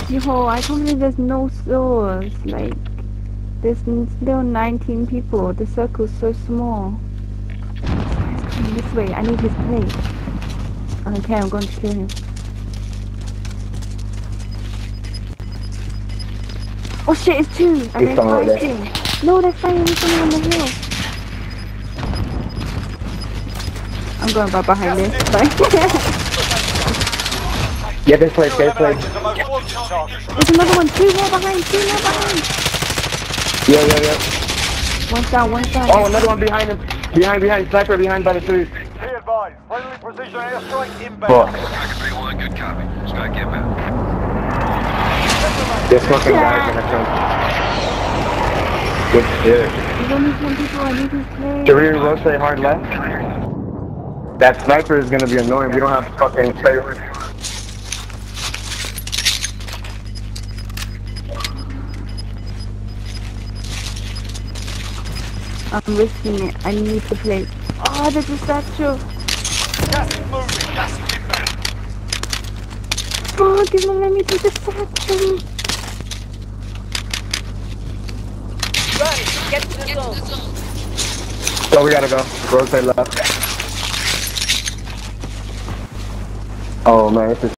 Yo, I can't believe there's no souls. Like, there's still 19 people. The circle's so small. This guy's coming this way. I need his plate. Okay, I'm going to kill him. Oh shit, it's two! Are they fighting? No, they're fighting something on the hill. I'm going by behind this. Sorry. Get this place, get this place. There's another one, two more behind. Yeah. One's down. Oh, another one behind him. Behind, sniper behind by the trees. Be advised, friendly precision airstrike inbound. Fuck. Good copy. Strike inbound. This fucking guy's gonna come. Good shit. There's only 10 people, I need his plate. Should we rotate hard left? That sniper is gonna be annoying. We don't have to fucking play with it. I'm risking it. I need the plate. Oh, there's a statue. Gas is moving, gas is inbound. Fuck, it's not letting me take the statue. Get to the zone. So we gotta go. Rotate left. Oh man, this is